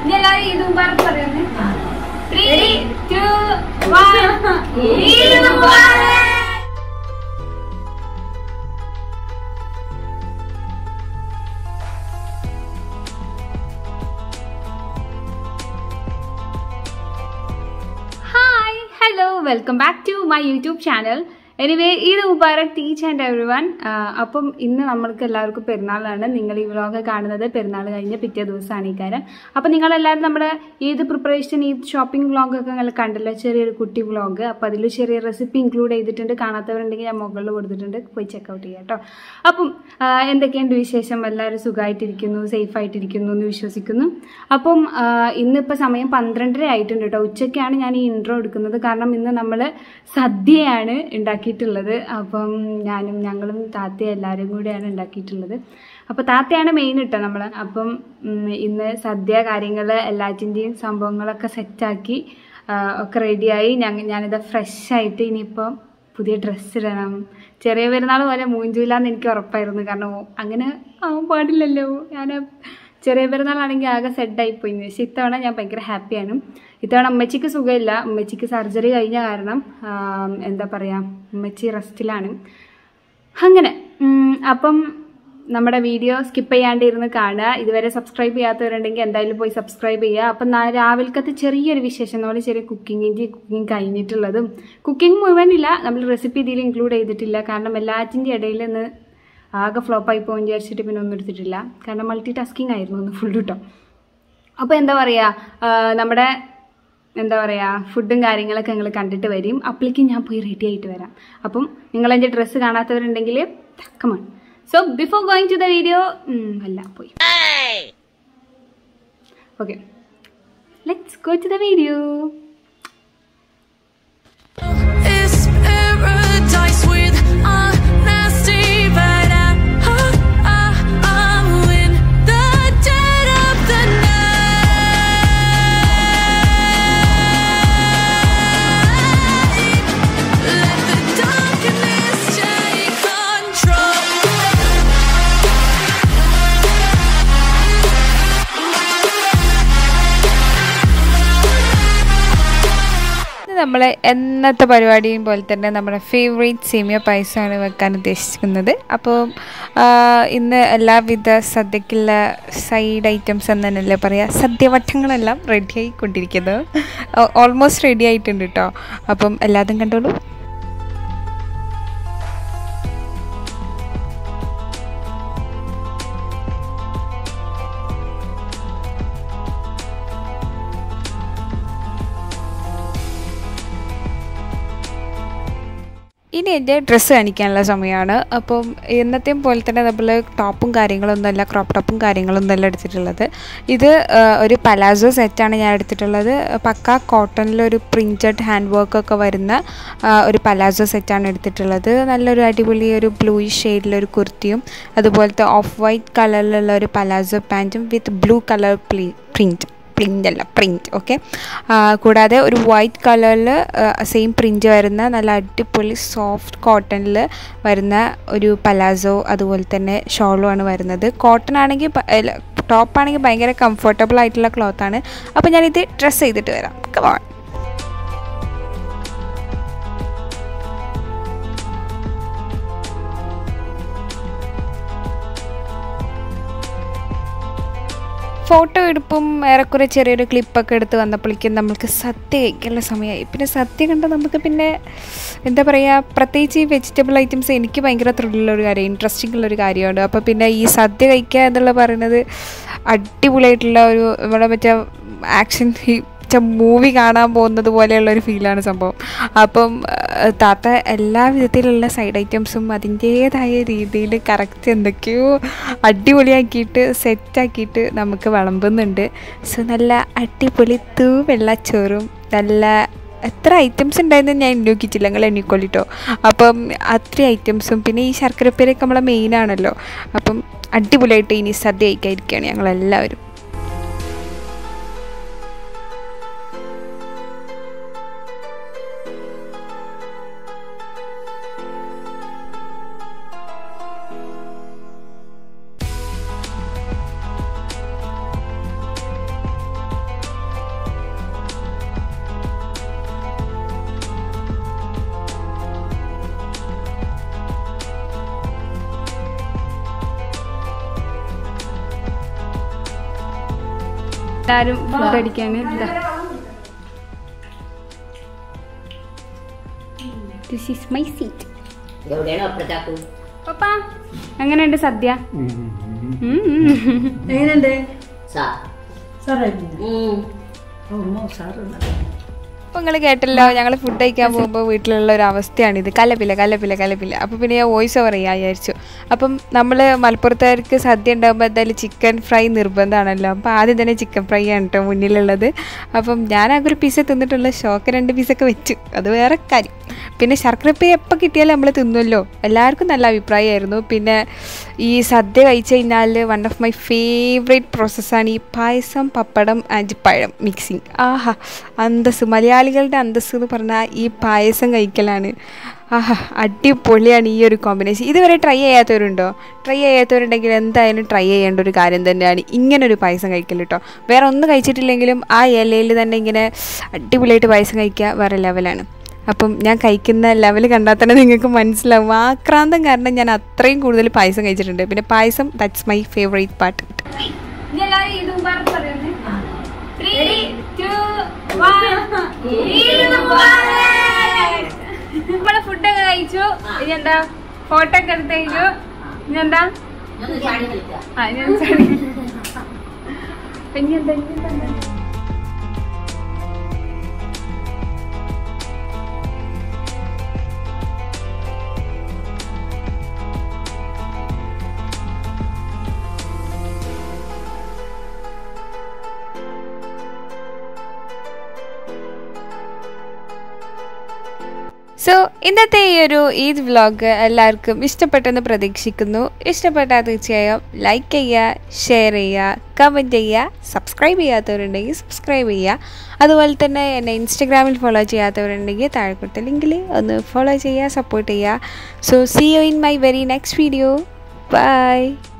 Welcome back to my YouTube channel. Anyway, Eid Mubarak to each and everyone. അപ്പം ഇന്ന് നമ്മൾക്ക് എല്ലാവർക്കും പെരുന്നാളാണ്. നിങ്ങൾ ഈ വ്ലോഗ് കാണുന്നത് പെരുന്നാൾ കഴിഞ്ഞ പിറ്റേ ദിവസമാണ് ഈ കാര്യം. അപ്പോൾ നിങ്ങളെല്ലാവരും നമ്മുടെ ഈദ് പ്രിപ്പറേഷൻ ഈദ് ഷോപ്പിംഗ് വ്ലോഗൊക്കെ നിങ്ങൾ കണ്ടല്ലോ, ചെറിയൊരു കുട്ടി വ്ലോഗ്. അപ്പോൾ അതിൽ ചെറിയ റെസിപ്പി ഇൻക്ലൂഡ് ചെയ്തിട്ടുണ്ട്. കാണാത്തവരുണ്ടെങ്കിൽ ഞാൻ മുകളിൽ കൊടുത്തിട്ടുണ്ട്, പോയി ചെക്കൗട്ട് ചെയ്യാം കേട്ടോ. അപ്പം എന്തൊക്കെയുണ്ട് വിശേഷം? എല്ലാവരും സുഖമായിട്ടിരിക്കുന്നു, സേഫ് ആയിട്ടിരിക്കുന്നു എന്ന് വിശ്വസിക്കുന്നു. അപ്പം ഇന്നിപ്പോൾ സമയം 12:30 ആയിട്ടുണ്ട് കേട്ടോ. ഉച്ചയ്ക്കാണ് ഞാൻ ഈ ഇൻട്രോ എടുക്കുന്നത്, കാരണം ഇന്ന് നമ്മൾ സദ്യയാണ് ഉണ്ടാക്കിയിട്ടുള്ളത്. അപ്പം ഞങ്ങളും താത്തയും എല്ലാവരും കൂടെയാണ് ഉണ്ടാക്കിയിട്ടുള്ളത്. അപ്പോൾ താത്തയാണ് മെയിൻ ഇട്ടോ നമ്മൾ. അപ്പം ഇന്ന് സദ്യ കാര്യങ്ങൾ എല്ലാറ്റിൻ്റെയും സംഭവങ്ങളൊക്കെ സെറ്റാക്കി ഒക്കെ റെഡിയായി. ഞാനിത് ഫ്രഷായിട്ട് ഇനിയിപ്പം പുതിയ ഡ്രസ്സ് ഇടണം. ചെറിയ പെരുന്നാൾ പോലെ മൂഞ്ചൂലാന്ന് എനിക്ക് ഉറപ്പായിരുന്നു, കാരണം അങ്ങനെ ആവാൻ പാടില്ലല്ലോ. ഞാൻ ചെറിയ പെരുന്നാളാണെങ്കിൽ ആകെ സെറ്റായിപ്പോയി. പക്ഷേ ഇത്തവണ ഞാൻ ഭയങ്കര ഹാപ്പിയാണ്. ഇത്തവണ അമ്മച്ചിക്ക് സുഖമില്ല. അമ്മച്ചിക്ക് സർജറി കഴിഞ്ഞ കാരണം എന്താ പറയുക, അമ്മച്ചി റെസ്റ്റിലാണ്. അങ്ങനെ അപ്പം നമ്മുടെ വീഡിയോ സ്കിപ്പ് ചെയ്യാണ്ടിരുന്ന് കാണുക. ഇതുവരെ സബ്സ്ക്രൈബ് ചെയ്യാത്തവരുണ്ടെങ്കിൽ എന്തായാലും പോയി സബ്സ്ക്രൈബ് ചെയ്യുക. അപ്പം രാവിലത്തെ ചെറിയൊരു വിശേഷം, നമ്മൾ ചെറിയ കുക്കിംഗ് കഴിഞ്ഞിട്ടുള്ളതും, കുക്കിംഗ് മുഴുവനില്ല, നമ്മൾ റെസിപ്പി ഇതിൽ ഇൻക്ലൂഡ് ചെയ്തിട്ടില്ല. കാരണം എല്ലാറ്റിൻ്റെ ഇടയിൽ നിന്ന് ആകെ ഫ്ലോപ്പായി പോകുമെന്ന് വിചാരിച്ചിട്ട് പിന്നെ ഒന്നും എടുത്തിട്ടില്ല. കാരണം മൾട്ടി ടാസ്കിങ് ആയിരുന്നു ഒന്ന് ഫുൾ കിട്ടും. അപ്പോൾ എന്താ പറയുക, നമ്മുടെ ഫുഡും കാര്യങ്ങളൊക്കെ നിങ്ങൾ കണ്ടിട്ട് വരും. അപ്പോഴേക്കും ഞാൻ പോയി റെഡി ആയിട്ട് വരാം. അപ്പം നിങ്ങളെൻ്റെ ഡ്രസ്സ് കാണാത്തവരുണ്ടെങ്കിൽ come on. So before going to the video പോയി okay, let's go to the video. നമ്മൾ എന്നത്തെ പരിപാടിയും പോലെ തന്നെ നമ്മുടെ ഫേവറേറ്റ് സേമിയ പായസമാണ് വെക്കാൻ ഉദ്ദേശിക്കുന്നത്. അപ്പോൾ ഇന്ന് എല്ലാവിധ സദ്യക്കുള്ള സൈഡ് ഐറ്റംസ് എന്ന് തന്നെയല്ലേ പറയുക, സദ്യവട്ടങ്ങളെല്ലാം റെഡി ആയിക്കൊണ്ടിരിക്കുന്നത്. ഓൾമോസ്റ്റ് റെഡി ആയിട്ടുണ്ട് കേട്ടോ. അപ്പം എല്ലാതും കണ്ടോളൂ. ഇനി എൻ്റെ ഡ്രസ്സ് കാണിക്കാനുള്ള സമയമാണ്. അപ്പം എന്നത്തെയും പോലെ തന്നെ നമ്മൾ ടോപ്പും കാര്യങ്ങളൊന്നുമല്ല, ക്രോപ്പ് ടോപ്പും കാര്യങ്ങളൊന്നുമല്ല എടുത്തിട്ടുള്ളത്. ഇത് ഒരു പലാസോ സെറ്റാണ് ഞാൻ എടുത്തിട്ടുള്ളത്. പക്ക കോട്ടണിലൊരു പ്രിൻറ്റഡ് ഹാൻഡ് വർക്കൊക്കെ വരുന്ന ഒരു പലാസോ സെറ്റാണ് എടുത്തിട്ടുള്ളത്. നല്ലൊരു അടിപൊളി ഒരു ബ്ലൂയിഷ് ഷെയ്ഡിലൊരു കുർത്തിയും, അതുപോലത്തെ ഓഫ് വൈറ്റ് കളറിലുള്ള ഒരു പലാസോ പാൻറ്റും with blue colour print okay. കൂടാതെ ഒരു വൈറ്റ് കളറിൽ സെയിം പ്രിൻറ്റ് വരുന്ന നല്ല അടിപൊളി സോഫ്റ്റ് കോട്ടണിൽ വരുന്ന ഒരു പലാസോ, അതുപോലെ തന്നെ ഷോളുമാണ് വരുന്നത്. കോട്ടൺ ആണെങ്കിൽ ടോപ്പാണെങ്കിൽ ഭയങ്കര കംഫർട്ടബിൾ ആയിട്ടുള്ള ക്ലോത്താണ്. അപ്പോൾ ഞാനിത് ഡ്രസ്സ് ചെയ്തിട്ട് വരാം. കമോൺ. ഫോട്ടോ എടുപ്പും ഏറെക്കുറെ ചെറിയൊരു ക്ലിപ്പൊക്കെ എടുത്ത് വന്നപ്പോഴേക്കും നമ്മൾക്ക് സദ്യ കഴിക്കാനുള്ള സമയമായി. പിന്നെ സദ്യ കണ്ടാൽ നമുക്ക് പിന്നെ എന്താ പറയുക, പ്രത്യേകിച്ച് ഈ വെജിറ്റബിൾ ഐറ്റംസ് എനിക്ക് ഭയങ്കര ത്രില്ലുള്ളൊരു കാര്യം, ഇൻട്രസ്റ്റിംഗ് ഉള്ളൊരു കാര്യമാണ്. അപ്പോൾ പിന്നെ ഈ സദ്യ കഴിക്കുക എന്നുള്ള പറയുന്നത് അടിപൊളിയായിട്ടുള്ള ഒരു നമ്മുടെ മറ്റേ ആക്ഷൻ മൂവി കാണാൻ പോകുന്നത് പോലെയുള്ളൊരു ഫീലാണ് സംഭവം. അപ്പം താത്ത എല്ലാ വിധത്തിലുള്ള സൈഡ് ഐറ്റംസും അതിൻ്റേതായ രീതിയിൽ കറക്റ്റ് എന്തൊക്കെയോ അടിപൊളിയാക്കിയിട്ട് സെറ്റാക്കിയിട്ട് നമുക്ക് വിളമ്പുന്നുണ്ട്. സോ നല്ല അടിപൊളി വെള്ളച്ചോറും നല്ല എത്ര ഐറ്റംസ് ഉണ്ടായിരുന്നു ഞാൻ എണ്ണിക്കിച്ചില്ല, നിങ്ങൾ എണ്ണിക്കൊള്ളിട്ടോ. അപ്പം അത്രയും ഐറ്റംസും പിന്നെ ഈ ശർക്കരപ്പേരൊക്കെ നമ്മളെ മെയിനാണല്ലോ. അപ്പം അടിപൊളിയായിട്ട് ഇനി സദ്യ കഴിക്കാതിരിക്കുകയാണ് ഞങ്ങളെല്ലാവരും. എല്ലാവരും ഫുഡ് അടിക്കാൻ. This is my seat. പപ്പാ എങ്ങനെയുണ്ട് സദ്യ? എങ്ങനെയുണ്ട്? അപ്പോൾ നിങ്ങൾ കേട്ടല്ലോ, ഞങ്ങൾ ഫുഡ് കഴിക്കാൻ പോകുമ്പോൾ വീട്ടിലുള്ള ഒരു അവസ്ഥയാണിത്. കലപ്പില്ല. അപ്പോൾ പിന്നെ ഞാൻ വോയിസ് ഓവർ ചെയ്യാൻ വിചാരിച്ചു. അപ്പം നമ്മൾ മലപ്പുറത്തുകാർക്ക് സദ്യ ഉണ്ടാകുമ്പോൾ എന്തായാലും ചിക്കൻ ഫ്രൈ നിർബന്ധമാണല്ലോ. അപ്പോൾ ആദ്യം തന്നെ ചിക്കൻ ഫ്രൈ ആണ് കേട്ടോ മുന്നിലുള്ളത്. അപ്പം ഞാനാകെ ഒരു പീസ് തിന്നിട്ടുള്ള ഷോക്ക് 2 പീസൊക്കെ വെച്ചു, അത് വേറെ കാര്യം. പിന്നെ ശർക്കരപ്പേ എപ്പോൾ കിട്ടിയാലും നമ്മൾ തിന്നുമല്ലോ. എല്ലാവർക്കും നല്ല അഭിപ്രായമായിരുന്നു. പിന്നെ ഈ സദ്യ കഴിച്ച് കഴിഞ്ഞാൽ വൺ ഓഫ് മൈ ഫേവറേറ്റ് പ്രോസസ്സാണ് ഈ പായസം, പപ്പടം, അഞ്ചിപ്പഴം മിക്സിങ്. ആഹാ, അന്തസ്, മലയാളികളുടെ അന്തസ് എന്ന് പറഞ്ഞാൽ ഈ പായസം കഴിക്കലാണ്. ആഹാ, അടിപൊളിയാണ് ഈ ഒരു കോമ്പിനേഷൻ. ഇതുവരെ ട്രൈ ചെയ്യാത്തവരുണ്ടോ? ട്രൈ ചെയ്യാത്തവരുണ്ടെങ്കിൽ എന്തായാലും ട്രൈ ചെയ്യേണ്ട ഒരു കാര്യം തന്നെയാണ് ഇങ്ങനൊരു പായസം കഴിക്കൽ കേട്ടോ. വേറെ ഒന്നും കഴിച്ചിട്ടില്ലെങ്കിലും ആ ഇലയിൽ തന്നെ ഇങ്ങനെ അടിപൊളിയായിട്ട് പായസം കഴിക്കുക വേറെ ലെവലാണ്. അപ്പം ഞാൻ കഴിക്കുന്ന ലെവൽ കണ്ടാൽ തന്നെ നിങ്ങൾക്ക് മനസ്സിലാവും. ആക്രാന്തം കാരണം ഞാൻ അത്രയും കൂടുതൽ പായസം കഴിച്ചിട്ടുണ്ട്. പിന്നെ പായസം ദാറ്റ്സ് മൈ ഫേവറേറ്റ് പാർട്ട്. നമ്മള് ഫുഡൊക്കെ കഴിച്ചു. ഇനിയെന്താ ഫോട്ടോ ഒക്കെ എടുത്ത് കഴിഞ്ഞു. ഇനിയെന്താ ഇനിയെന്താ സോ ഇന്നത്തെ ഈ ഒരു ഈദ് വ്ലോഗ് എല്ലാവർക്കും ഇഷ്ടപ്പെട്ടെന്ന് പ്രതീക്ഷിക്കുന്നു. ഇഷ്ടപ്പെട്ടാൽ തീർച്ചയായും ലൈക്ക് ചെയ്യുക, ഷെയർ ചെയ്യുക, കമൻറ്റ് ചെയ്യുക. സബ്സ്ക്രൈബ് ചെയ്യാത്തവരുണ്ടെങ്കിൽ സബ്സ്ക്രൈബ് ചെയ്യുക. അതുപോലെ തന്നെ എന്നെ ഇൻസ്റ്റഗ്രാമിൽ ഫോളോ ചെയ്യാത്തവരുണ്ടെങ്കിൽ താഴെക്കൊട്ട ലിങ്കിൽ ഒന്ന് ഫോളോ ചെയ്യുക, സപ്പോർട്ട് ചെയ്യുക. So see you in my very next video. By.